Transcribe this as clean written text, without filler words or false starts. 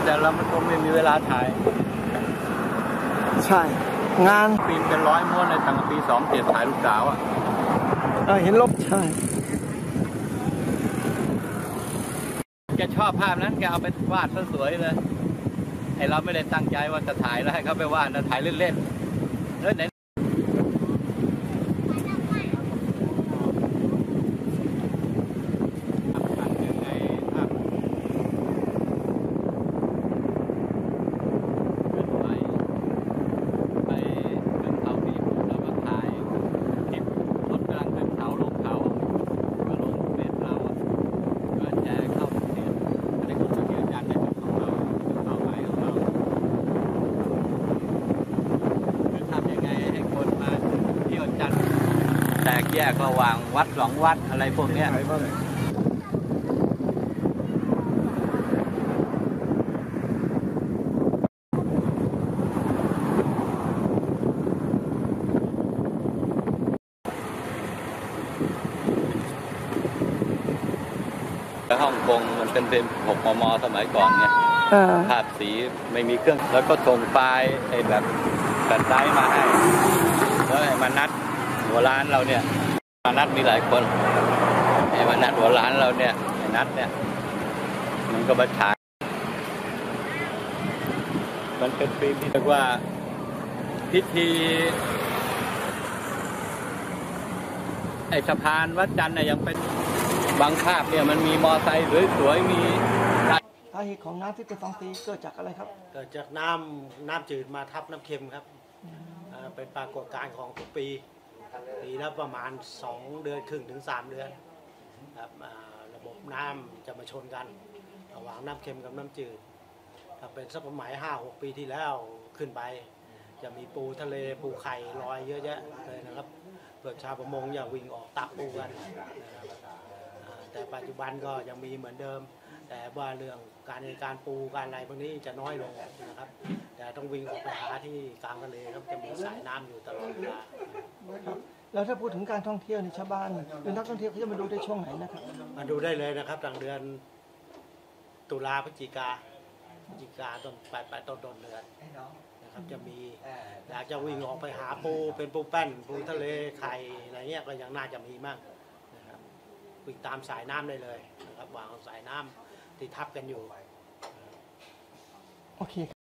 แต่เรามันคงไม่มีเวลาถ่ายใช่งานปีนเป็น100 ม้วนในตั้งปี27ถ่ายลูกสาวอ่ะเห็นลบใช่แกชอบภาพนั้นแกเอาไปวาดสวยๆเลยไอเราไม่ได้ตั้งใจว่าจะถ่ายแล้วให้เขาไปวาดนะถ่ายเล่นๆแล้วไหนแตกแยกระหว่างวัด2 วัดอะไรพวกนี้ฮ่องกงมันเป็น6 มม.สมัยก่อนเนี่ยภาพสีไม่มีเครื่องแล้วก็ส่งไฟล์ไอ้แบบไดร์มาให้แล้วไอ้มานัดหัวร้านเราเนี่ยมานัดมีหลายคนไอ้มานัดหัวร้านเราเนี่ยไอ้นัดเนี่ยมันก็มาฉายมันเป็นปีที่เรียกว่าพิธีไอ้สะพานวัดจันทร์เนี่ยยังเป็นบางภาพเนี่ยมันมีมอไซค์สวยๆมีสาเหตุของน้ำที่เป็น2 ปีเกิดจากอะไรครับเกิดจากน้ำจืดมาทับน้ำเค็มครับเป็นปรากฏการณ์ของทุกปีละประมาณ2 เดือนครึ่งถึง3 เดือนครับระบบน้ำจะมาชนกันระหว่างน้ำเค็มกับน้ำจืดถ้าเป็นสักประมาณ5-6 ปีที่แล้วขึ้นไปจะมีปูทะเลปูไข่ลอยเยอะแยะเลยนะครับเพื่อชาวประมงอย่าวิ่งออกตักปูกันแต่ปัจจุบันก็ยังมีเหมือนเดิมแต่ว่าเรื่องการปูการอะไรพวกนี้จะน้อยลงนะครับแต่ต้องวิ่งออกไปหาที่กลางทะเลครับจะมีสายน้ำอยู่ตลอดเวลาแล้วถ้าพูดถึงการท่องเที่ยวในชาวบ้านหรือนักท่องเที่ยวเขาจะมาดูได้ช่วงไหนนะครับมาดูได้เลยนะครับตั้งเดือนตุลาพฤศจิกาต้นปลายต้นเดือนนะครับจะมีอยากจะวิ่งออกไปหาปูเป็นปูแป้นปูทะเลไข่อะไรเงี้ยก็ยังน่าจะมีมากนะครับวิ่งตามสายน้ำได้เลยนะครับวางสายน้ำที่ทับกันอยู่โอเค